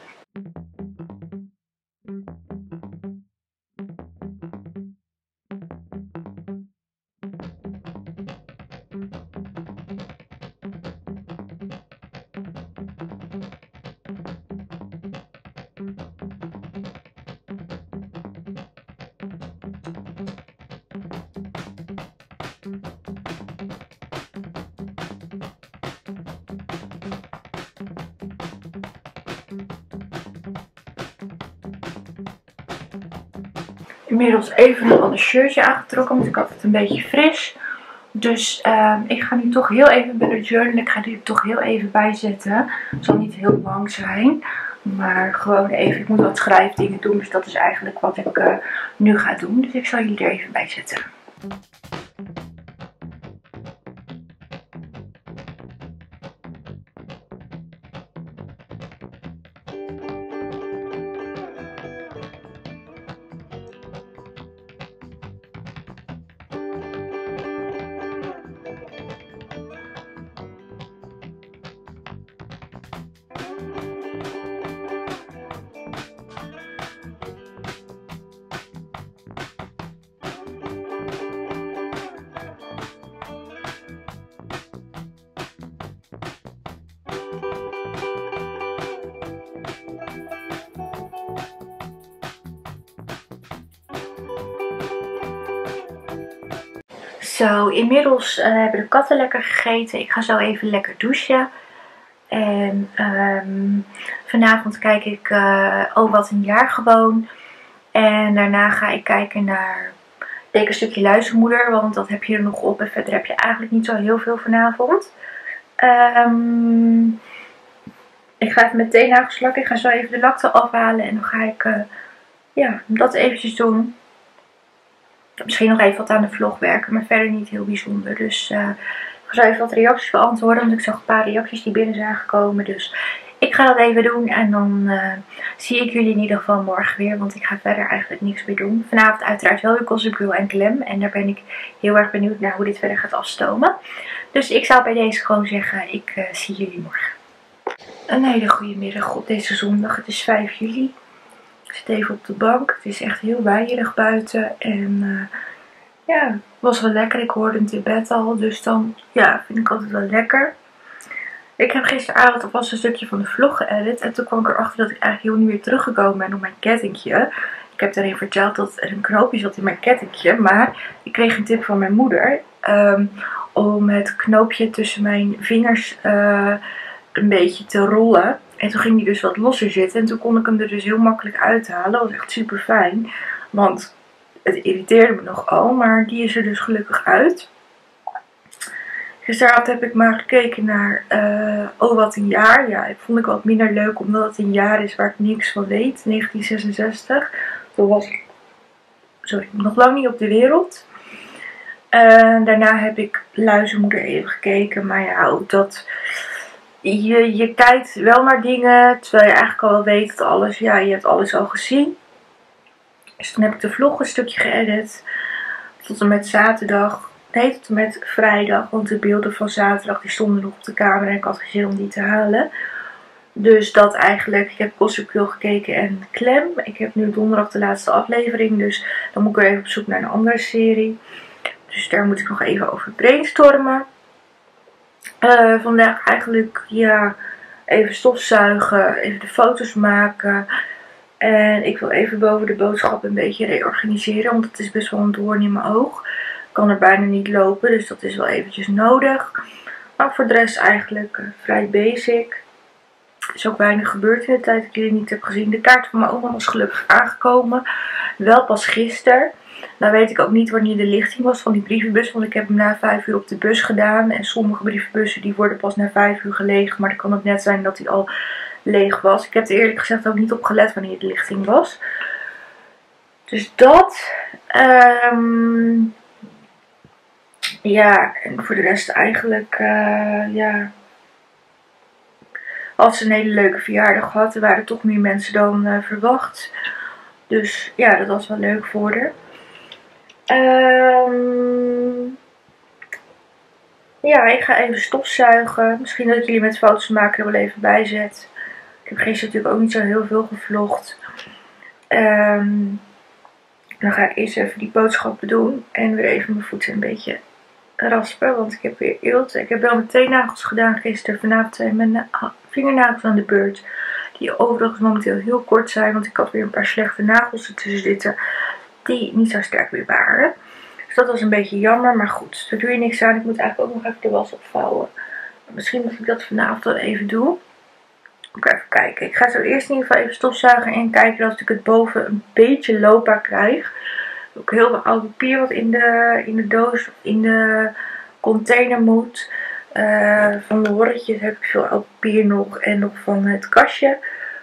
Inmiddels even een ander shirtje aangetrokken, want ik had het een beetje fris. Dus ik ga nu toch heel even bij de journal. Ik ga die er toch heel even bij zetten. Het zal niet heel lang zijn. Maar gewoon even, ik moet wat schrijfdingen doen. Dus dat is eigenlijk wat ik nu ga doen. Dus ik zal jullie er even bij zetten. Zo, inmiddels hebben de katten lekker gegeten. Ik ga zo even lekker douchen. En vanavond kijk ik Oh Wat Een Jaar gewoon. En daarna ga ik kijken naar een stukje Luistermoeder. Want dat heb je er nog op. En verder heb je eigenlijk niet zo heel veel vanavond. Ik ga even meteen nagelslakken. Ik ga zo even de lakte afhalen. En dan ga ik ja, dat eventjes doen. Misschien nog even wat aan de vlog werken, maar verder niet heel bijzonder. Dus ik ga zo even wat reacties beantwoorden, want ik zag een paar reacties die binnen zijn gekomen. Dus ik ga dat even doen en dan zie ik jullie in ieder geval morgen weer. Want ik ga verder eigenlijk niks meer doen. Vanavond uiteraard wel weer Gossip Girl en Clem. En daar ben ik heel erg benieuwd naar hoe dit verder gaat afstomen. Dus ik zou bij deze gewoon zeggen, ik zie jullie morgen. Een hele goede middag op deze zondag. Het is 5 juli. Ik zit even op de bank. Het is echt heel waaierig buiten. En ja, het was wel lekker. Ik hoorde het in bed al. Dus dan ja, vind ik altijd wel lekker. Ik heb gisteravond alvast een stukje van de vlog geëdit. En toen kwam ik erachter dat ik eigenlijk heel niet meer teruggekomen ben op mijn kettingje. Ik heb daarin verteld dat er een knoopje zat in mijn kettingje. Maar ik kreeg een tip van mijn moeder. Om het knoopje tussen mijn vingers een beetje te rollen. En toen ging die dus wat losser zitten. En toen kon ik hem er dus heel makkelijk uithalen. Dat was echt super fijn. Want het irriteerde me nogal. Maar die is er dus gelukkig uit. Gisteravond heb ik maar gekeken naar Oh wat een jaar. Ja, ik vond ik wat minder leuk omdat het een jaar is waar ik niks van weet. 1966. Toen was ik nog lang niet op de wereld. Daarna heb ik Luizenmoeder even gekeken. Maar ja, ook dat... Je kijkt wel naar dingen terwijl je eigenlijk al wel weet dat alles... Ja, je hebt alles al gezien. Dus toen heb ik de vlog een stukje geëdit. Tot en met zaterdag. Nee, tot en met vrijdag. Want de beelden van zaterdag die stonden nog op de camera. En ik had geen zin om die te halen. Dus dat eigenlijk. Ik heb Gossip Girl gekeken en Clem. Ik heb nu donderdag de laatste aflevering. Dus dan moet ik weer even op zoek naar een andere serie. Dus daar moet ik nog even over brainstormen. Vandaag eigenlijk, ja, even stofzuigen. Even de foto's maken. En ik wil even boven de boodschap een beetje reorganiseren. Want het is best wel een doorn in mijn oog. Ik kan er bijna niet lopen. Dus dat is wel eventjes nodig. Maar voor de rest eigenlijk vrij basic. Er is ook weinig gebeurd in de tijd dat ik jullie niet heb gezien. De kaart van mijn oma was gelukkig aangekomen. Wel pas gisteren. Nou weet ik ook niet wanneer de lichting was van die brievenbus. Want ik heb hem na 5 uur op de bus gedaan. En sommige brievenbussen die worden pas na 5 uur gelegen. Maar het kan ook net zijn dat hij al leeg was. Ik heb er eerlijk gezegd ook niet op gelet wanneer de lichting was. Dus dat. Ja, en voor de rest eigenlijk, ja. Als ze een hele leuke verjaardag had, er waren toch meer mensen dan verwacht. Dus ja, dat was wel leuk voor haar. Ja, ik ga even stofzuigen. Misschien dat ik jullie met foto's maken er wel even bij zet. Ik heb gisteren natuurlijk ook niet zo heel veel gevlogd. Dan ga ik eerst even die boodschappen doen. En weer even mijn voeten een beetje raspen. Want ik heb weer eelt. Ik heb wel mijn teennagels gedaan gisteren. Vanavond zijn mijn vingernagels aan de beurt. Die overigens momenteel heel kort zijn. Want ik had weer een paar slechte nagels ertussen zitten. Die niet zo sterk weer waren. Dus dat was een beetje jammer. Maar goed, daar doe je niks aan. Ik moet eigenlijk ook nog even de was opvouwen. Misschien moet ik dat vanavond wel even doen. Even kijken. Ik ga zo eerst in ieder geval even stofzuigen en kijken dat ik het boven een beetje loopbaar krijg. Ook heel veel oud papier wat in de doos of in de container moet. Van de horretjes heb ik veel oud papier nog. En nog van het kastje.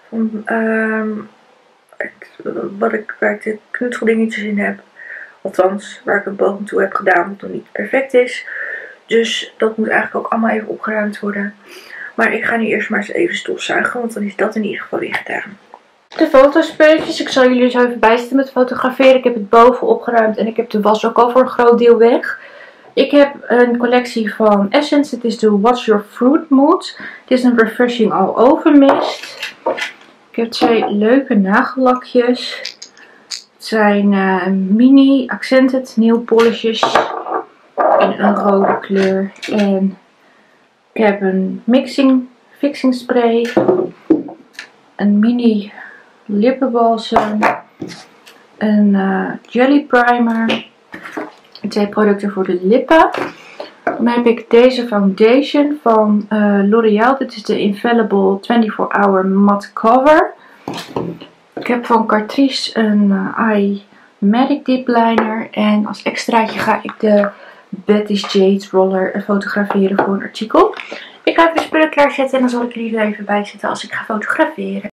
Waar ik de knutseldingetjes in heb. Althans, waar ik het boven toe heb gedaan wat nog niet perfect is. Dus dat moet eigenlijk ook allemaal even opgeruimd worden. Maar ik ga nu eerst maar eens even stofzuigen, want dan is dat in ieder geval weer gedaan. De fotospulletjes, ik zal jullie zo even bijzitten met fotograferen. Ik heb het boven opgeruimd en ik heb de was ook al voor een groot deel weg. Ik heb een collectie van Essence. Het is de What's Your Fruit Mood. Het is een Refreshing All Over Mist. Ik heb 2 leuke nagellakjes. Het zijn mini accented nail polishes in een rode kleur. En ik heb een fixing spray, een mini lippenbalsem, een jelly primer, 2 producten voor de lippen. Dan heb ik deze foundation van L'Oreal. Dit is de Infallible 24-Hour Matte Cover. Ik heb van Catrice een Eye Magic Dip Liner. En als extraatje ga ik de Betty's Jade Roller fotograferen voor een artikel. Ik ga even de spullen klaarzetten en dan zal ik jullie er even bij zitten als ik ga fotograferen.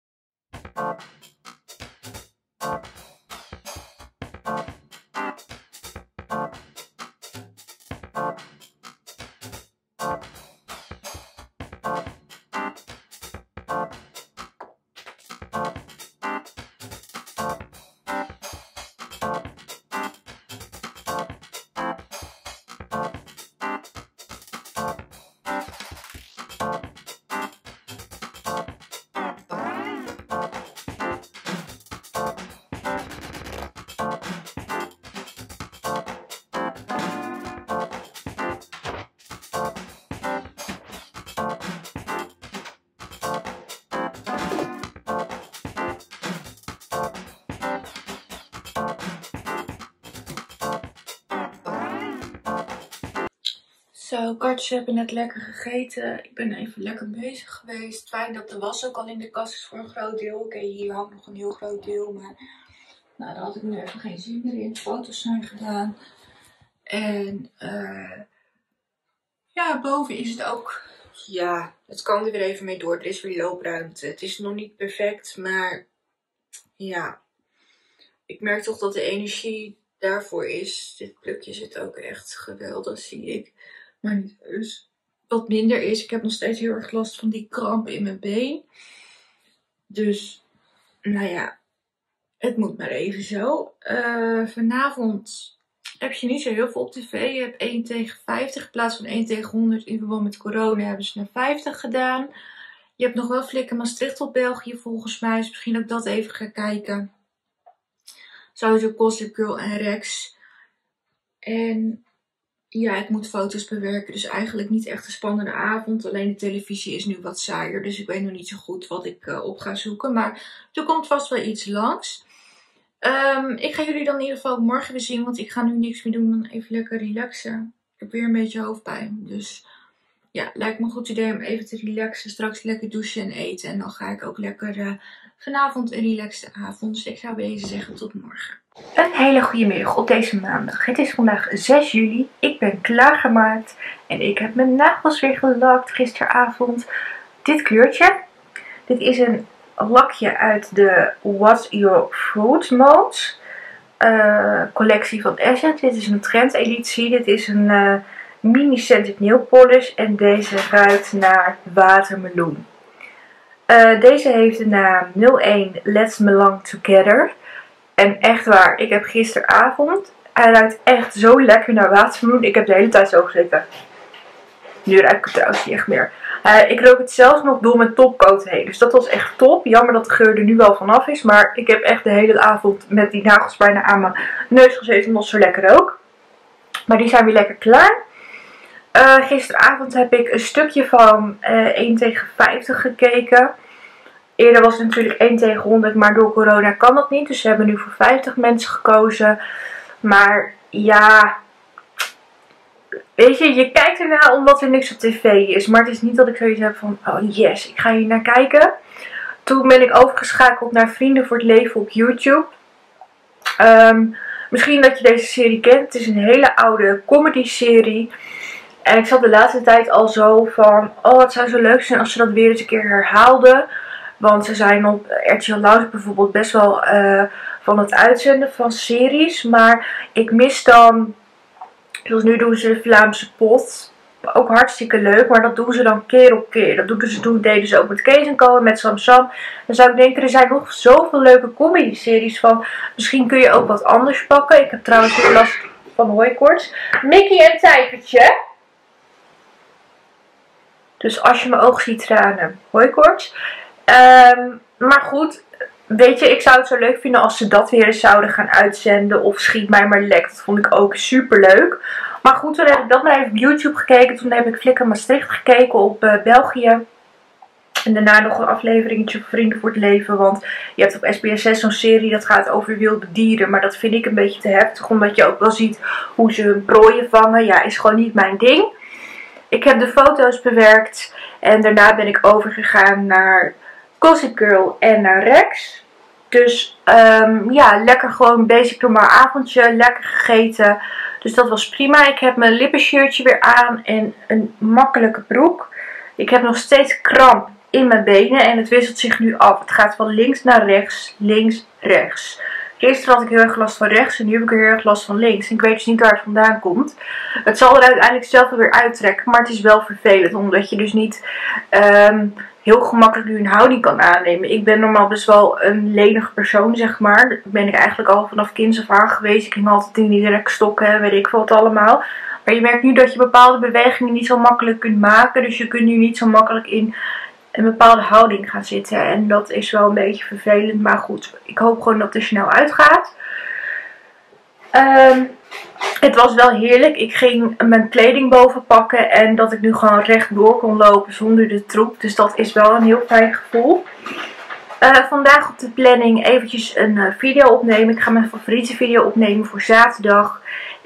Zo, Kartjes hebben net lekker gegeten. Ik ben even lekker bezig geweest. Fijn dat de was ook al in de kast is voor een groot deel. Oké, hier hangt nog een heel groot deel. Maar nou, daar had ik nu even geen zin meer in. Foto's zijn gedaan. En ja, boven is het ook... Ja, het kan er weer even mee door. Er is weer loopruimte. Het is nog niet perfect, maar ja. Ik merk toch dat de energie daarvoor is. Dit plukje zit ook echt geweldig, zie ik. Maar niet dus wat minder is. Ik heb nog steeds heel erg last van die kramp in mijn been. Dus, nou ja, het moet maar even zo. Vanavond heb je niet zo heel veel op tv. Je hebt 1 tegen 50 in plaats van 1 tegen 100. In verband met corona hebben ze naar 50 gedaan. Je hebt nog wel Flikken Maastricht op België volgens mij. Dus misschien ook dat even gaan kijken. Sowieso Gossip Girl en Rex. En ja, ik moet foto's bewerken. Dus eigenlijk niet echt een spannende avond. Alleen de televisie is nu wat saaier. Dus ik weet nog niet zo goed wat ik op ga zoeken. Maar er komt vast wel iets langs. Ik ga jullie dan in ieder geval morgen weer zien. Want ik ga nu niks meer doen dan even lekker relaxen. Ik heb weer een beetje hoofdpijn. Dus ja, lijkt me een goed idee om even te relaxen. Straks lekker douchen en eten. En dan ga ik ook lekker vanavond een relaxte avond. Dus ik zou bij deze zeggen tot morgen. Een hele goede middag op deze maandag. Het is vandaag 6 juli. Ik ben klaargemaakt. En ik heb mijn nagels weer gelakt gisteravond. Dit kleurtje. Dit is een lakje uit de What's Your Fruit Mode collectie van Essence. Dit is een trendeditie. Dit is een mini scented nail polish. En deze ruikt naar watermeloen. Deze heeft de naam 01 Let's Belong Together. En echt waar, ik heb gisteravond, hij ruikt echt zo lekker naar watermeloen. Ik heb de hele tijd zo gezeten. Nu ruik ik het trouwens niet echt meer. Ik rook het zelfs nog door mijn topcoat heen. Dus dat was echt top. Jammer dat de geur er nu wel vanaf is. Maar ik heb echt de hele avond met die nagels bijna aan mijn neus gezeten. Omdat het zo lekker rook. Maar die zijn weer lekker klaar. Gisteravond heb ik een stukje van 1 tegen 50 gekeken. Eerder was het natuurlijk 1 tegen 100, maar door corona kan dat niet. Dus ze hebben nu voor 50 mensen gekozen. Maar ja, weet je kijkt ernaar omdat er niks op tv is. Maar het is niet dat ik zoiets heb van, oh yes, ik ga hier naar kijken. Toen ben ik overgeschakeld naar Vrienden voor het Leven op YouTube. Misschien dat je deze serie kent. Het is een hele oude comedy serie. En ik zat de laatste tijd al zo van, oh het zou zo leuk zijn als ze dat weer eens een keer herhaalden. Want ze zijn op RTL Lounge bijvoorbeeld best wel van het uitzenden van series. Maar ik mis dan, zoals nu doen ze de Vlaamse Pot. Ook hartstikke leuk, maar dat doen ze dan keer op keer. Dat deden ze ook met Kees en Co en met Sam Sam. Dan zou ik denken, er zijn nog zoveel leuke comedy-series van. Misschien kun je ook wat anders pakken. Ik heb trouwens weer last van hooikoorts. Mickey en Tijgertje. Dus als je mijn oog ziet tranen, hooikoorts. Maar goed, weet je, ik zou het zo leuk vinden als ze dat weer eens zouden gaan uitzenden. Of Schiet mij maar lek, dat vond ik ook super leuk. Maar goed, toen heb ik dat maar even op YouTube gekeken. Toen heb ik Flikken Maastricht gekeken op België. En daarna nog een afleveringetje van Vrienden voor het Leven. Want je hebt op SBS6 zo'n serie dat gaat over wilde dieren. Maar dat vind ik een beetje te heftig. Omdat je ook wel ziet hoe ze hun prooien vangen. Ja, is gewoon niet mijn ding. Ik heb de foto's bewerkt. En daarna ben ik overgegaan naar Gossip Girl en naar Rex. Dus ja, lekker gewoon basic normaal avondje. Lekker gegeten. Dus dat was prima. Ik heb mijn lippenshirtje weer aan en een makkelijke broek. Ik heb nog steeds kramp in mijn benen en het wisselt zich nu af. Het gaat van links naar rechts, links, rechts. Gisteren had ik heel erg last van rechts en nu heb ik heel erg last van links. En ik weet dus niet waar het vandaan komt. Het zal er uiteindelijk zelf weer uittrekken, maar het is wel vervelend. Omdat je dus niet heel gemakkelijk nu een houding kan aannemen. Ik ben normaal best wel een lenige persoon, zeg maar. Dat ben ik eigenlijk al vanaf kinds af aan geweest. Ik ging altijd in die rekstokken en weet ik wat allemaal. Maar je merkt nu dat je bepaalde bewegingen niet zo makkelijk kunt maken. Dus je kunt nu niet zo makkelijk in een bepaalde houding gaan zitten. En dat is wel een beetje vervelend. Maar goed, ik hoop gewoon dat het er snel uitgaat. Het was wel heerlijk. Ik ging mijn kleding boven pakken. En dat ik nu gewoon rechtdoor kon lopen zonder de troep. Dus dat is wel een heel fijn gevoel. Vandaag op de planning eventjes een video opnemen. Ik ga mijn favoriete video opnemen voor zaterdag.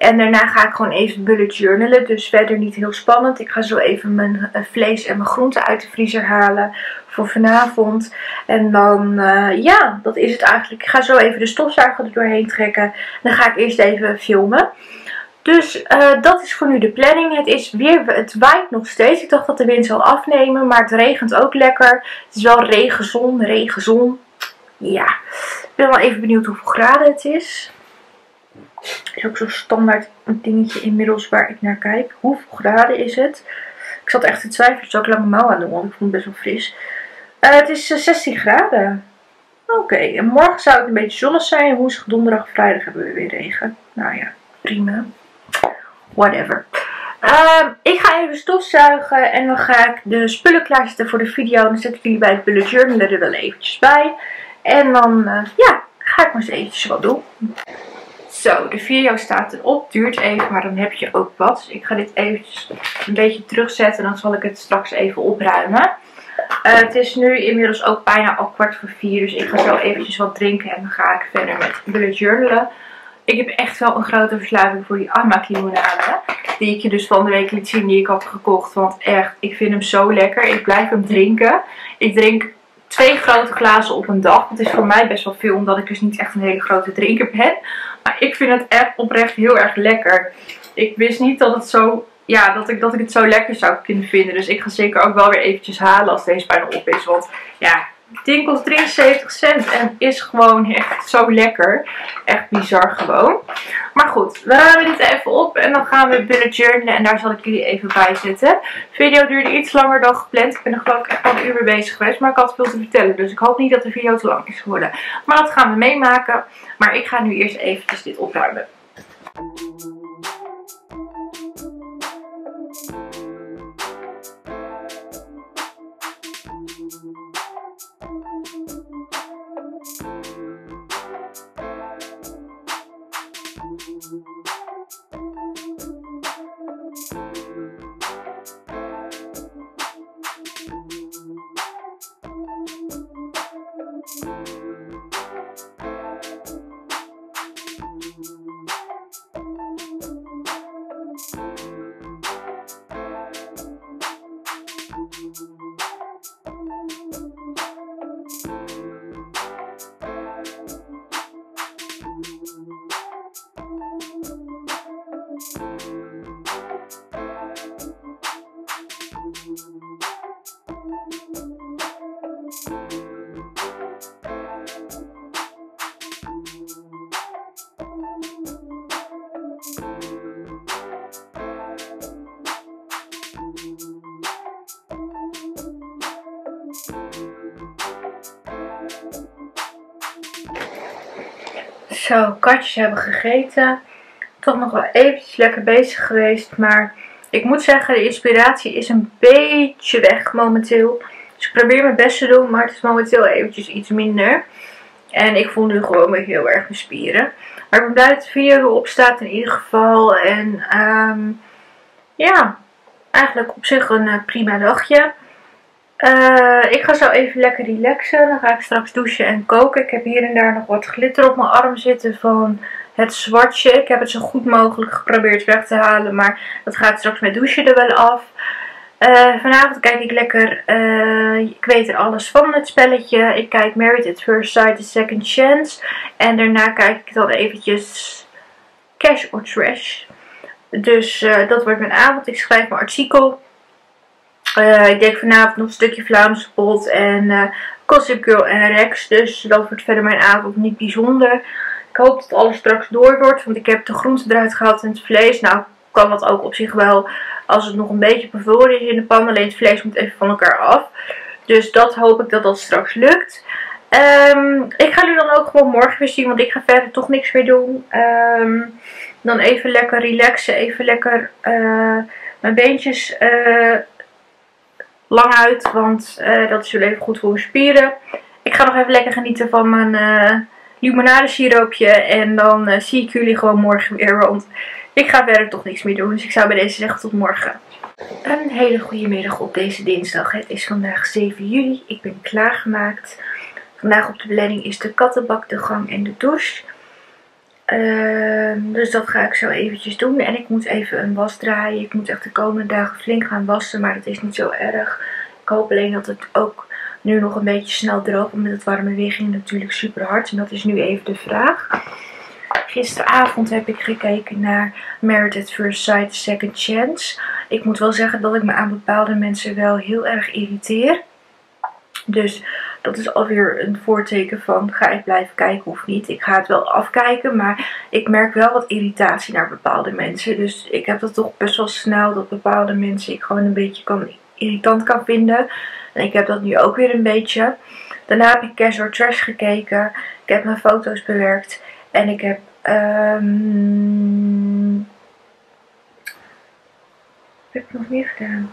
En daarna ga ik gewoon even bullet journalen. Dus verder niet heel spannend. Ik ga zo even mijn vlees en mijn groenten uit de vriezer halen voor vanavond. En dan, ja, dat is het eigenlijk. Ik ga zo even de stofzuiger er doorheen trekken. Dan ga ik eerst even filmen. Dus dat is voor nu de planning. Het waait nog steeds. Ik dacht dat de wind zou afnemen, maar het regent ook lekker. Het is wel regenzon. Ja, ik ben wel even benieuwd hoeveel graden het is. Het is ook zo'n standaard dingetje inmiddels waar ik naar kijk. Hoeveel graden is het? Ik zat echt te twijfelen, zou ik lange mouw aan doen, want ik vond het best wel fris. Het is 16 graden. Oké, en morgen zou het een beetje zonnig zijn. Woensdag, donderdag, vrijdag hebben we weer regen. Nou ja, prima. Whatever. Ik ga even stofzuigen en dan ga ik de spullen klaarzetten voor de video. Dan zet ik jullie bij het bullet journal er wel eventjes bij. En dan, ja, ga ik maar eens eventjes wat doen. Zo, de video staat erop. Duurt even, maar dan heb je ook wat. Dus ik ga dit eventjes een beetje terugzetten en dan zal ik het straks even opruimen. Het is nu inmiddels ook bijna al 3:15, dus ik ga zo eventjes wat drinken en dan ga ik verder met bullet journalen. Ik heb echt wel een grote verslaving voor die Amac limonade. Die ik je dus van de week liet zien, die ik had gekocht. Want echt, ik vind hem zo lekker. Ik blijf hem drinken. Ik drink 2 grote glazen op een dag. Dat is voor mij best wel veel, omdat ik dus niet echt een hele grote drinker ben. Maar ik vind het echt oprecht heel erg lekker. Ik wist niet dat het zo... Ja, dat ik het zo lekker zou kunnen vinden. Dus ik ga zeker ook wel weer eventjes halen als deze bijna op is. Want ja, het ding kost 73 cent en is gewoon echt zo lekker. Echt bizar gewoon. Maar goed, we ruimen dit even op en dan gaan we bullet journalen. En daar zal ik jullie even bij zetten. De video duurde iets langer dan gepland. Ik ben er geloof ik echt wel een uur mee bezig geweest. Maar ik had veel te vertellen. Dus ik hoop niet dat de video te lang is geworden. Maar dat gaan we meemaken. Maar ik ga nu eerst eventjes dit opruimen. Zo, katjes hebben gegeten. Toch nog wel eventjes lekker bezig geweest. Maar ik moet zeggen, de inspiratie is een beetje weg momenteel. Dus ik probeer mijn best te doen, maar het is momenteel eventjes iets minder. En ik voel nu gewoon weer heel erg mijn spieren. Maar ik ben blij dat de video erop staat in ieder geval. En ja, eigenlijk op zich een prima dagje. Ik ga zo even lekker relaxen. Dan ga ik straks douchen en koken. Ik heb hier en daar nog wat glitter op mijn arm zitten van het zwartje. Ik heb het zo goed mogelijk geprobeerd weg te halen. Maar dat gaat straks met douchen er wel af. Vanavond kijk ik lekker Ik weet er alles van het spelletje. Ik kijk Married at First Sight, The Second Chance. En daarna kijk ik dan eventjes Cash or Trash. Dus dat wordt mijn avond. Ik schrijf mijn artikel. Ik denk vanavond nog een stukje Vlaamse pot en Gossip Girl en Rex. Dus dat wordt verder mijn avond niet bijzonder. Ik hoop dat alles straks door wordt. Want ik heb de groenten eruit gehaald en het vlees. Nou kan dat ook op zich wel als het nog een beetje bevroren is in de pan. Alleen het vlees moet even van elkaar af. Dus dat hoop ik dat dat straks lukt. Ik ga nu dan ook gewoon morgen weer zien. Want ik ga verder toch niks meer doen. Dan even lekker relaxen. Even lekker mijn beentjes lang uit. Want dat is wel even goed voor mijn spieren. Ik ga nog even lekker genieten van mijn limonadesiroopje. En dan zie ik jullie gewoon morgen weer. Want ik ga verder toch niks meer doen. Dus ik zou bij deze zeggen tot morgen. Een hele goede middag op deze dinsdag. Het is vandaag 7 juli. Ik ben klaargemaakt. Vandaag op de planning is de kattenbak, de gang en de douche. Dus dat ga ik zo eventjes doen. En ik moet even een was draaien. Ik moet echt de komende dagen flink gaan wassen. Maar dat is niet zo erg. Ik hoop alleen dat het ook nu nog een beetje snel droog. Omdat het warme weer ging natuurlijk super hard. En dat is nu even de vraag. Gisteravond heb ik gekeken naar Married at First Sight Second Chance. Ik moet wel zeggen dat ik me aan bepaalde mensen wel heel erg irriteer. Dus dat is alweer een voorteken van ga ik blijven kijken of niet. Ik ga het wel afkijken, maar ik merk wel wat irritatie naar bepaalde mensen. Dus ik heb dat toch best wel snel dat bepaalde mensen ik gewoon een beetje irritant kan vinden. En ik heb dat nu ook weer een beetje. Daarna heb ik Cash or Trash gekeken. Ik heb mijn foto's bewerkt. En ik heb wat heb ik nog meer gedaan?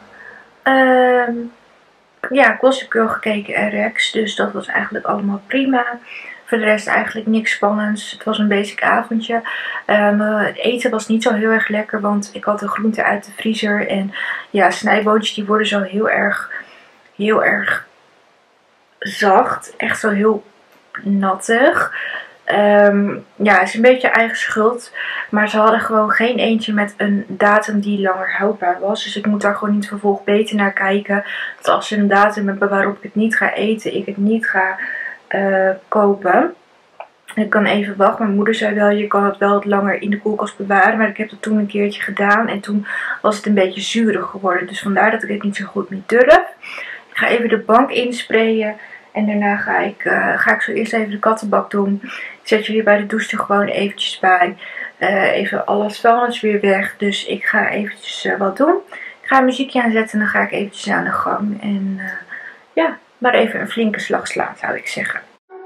Ja, Gossip Girl gekeken en Rex. Dus dat was eigenlijk allemaal prima. Voor de rest eigenlijk niks spannends. Het was een basic avondje. Het eten was niet zo heel erg lekker. Want ik had de groenten uit de vriezer. En ja, snijboontjes die worden zo heel erg zacht. Echt zo heel nattig. Ja, het is een beetje eigen schuld. Maar ze hadden gewoon geen eentje met een datum die langer houdbaar was. Dus ik moet daar gewoon niet vervolgens beter naar kijken. Dat als ze een datum hebben waarop ik het niet ga eten, ik het niet ga kopen. Ik kan even wachten. Mijn moeder zei wel, je kan het wel wat langer in de koelkast bewaren. Maar ik heb dat toen een keertje gedaan. En toen was het een beetje zuurig geworden. Dus vandaar dat ik het niet zo goed meer durf. Ik ga even de bank insprayen. En daarna ga ik zo eerst even de kattenbak doen. Ik zet jullie bij de douche er gewoon eventjes bij. Even alles vuilnis weer weg. Dus ik ga eventjes wat doen. Ik ga een muziekje aanzetten en dan ga ik eventjes aan de gang. En ja, maar even een flinke slag slaan zou ik zeggen.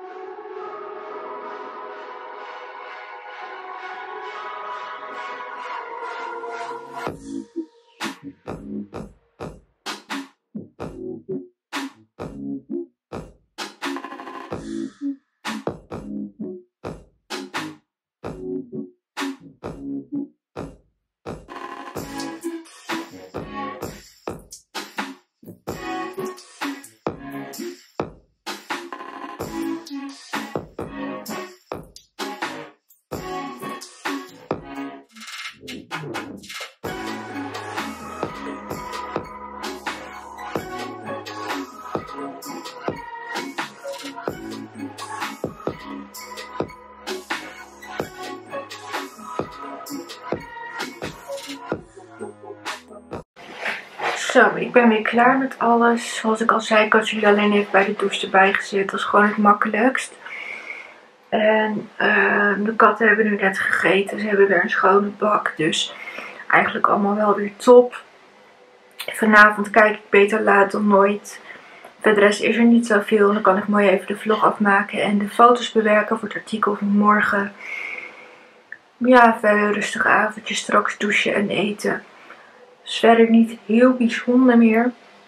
Zo, ik ben weer klaar met alles. Zoals ik al zei, ik had jullie alleen even bij de douche erbij gezet. Dat is gewoon het makkelijkst. En de katten hebben nu net gegeten. Ze hebben weer een schone bak. Dus eigenlijk allemaal wel weer top. Vanavond kijk ik beter laat dan nooit. Voor de rest is er niet zoveel. Dan kan ik mooi even de vlog afmaken en de foto's bewerken voor het artikel van morgen. Ja, verder rustig avondje. Straks douchen en eten. Dus verder niet heel bijzonder meer.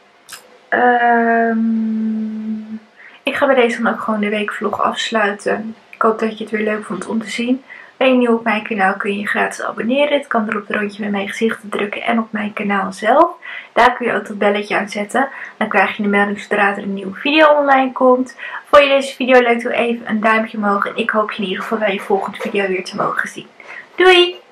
Ik ga bij deze dan ook gewoon de weekvlog afsluiten. Ik hoop dat je het weer leuk vond om te zien. Ben je nieuw op mijn kanaal kun je je gratis abonneren. Het kan door op het rondje met mijn gezicht te drukken en op mijn kanaal zelf. Daar kun je ook dat belletje aan zetten. Dan krijg je de melding zodra er een nieuwe video online komt. Vond je deze video leuk, doe even een duimpje omhoog. En ik hoop je in ieder geval bij je volgende video weer te mogen zien. Doei!